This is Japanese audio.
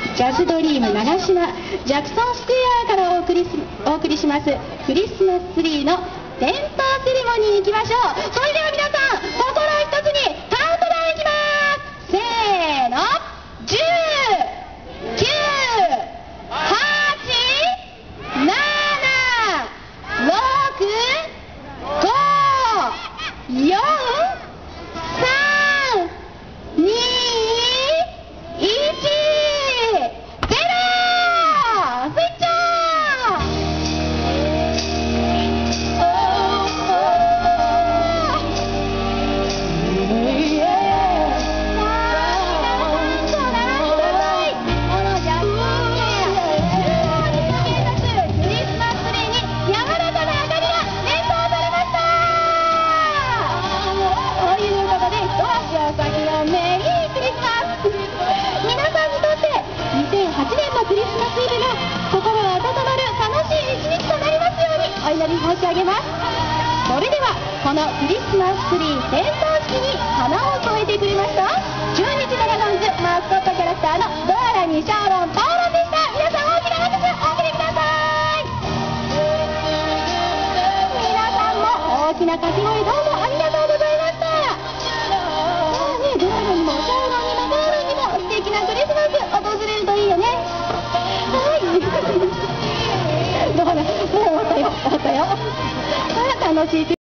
ジャズドリーム長島ジャクソンスクエアからお送りしますクリスマスツリーの点灯セレモニーに行きましょう。それでは皆さん、心一つにカウントダウンいきます。せーの、10、9、8、7、6、5、4、3、2、1、クリスマスイブが心温まる楽しい一日となりますようにお祈り申し上げます。それではこのクリスマスツリー点灯式に花を添えてくれました中日ドラゴンズマスコットキャラクターのドアラニシャーロン・パオロンでした。皆さん大きな拍手お送りください。皆さんも大きな掛け声どうもありがとうございました。ドアラにもシャーロンにもパオロンにも素敵なクリスマス訪れるといいよね。どうだ、もう終わったよ。楽しい。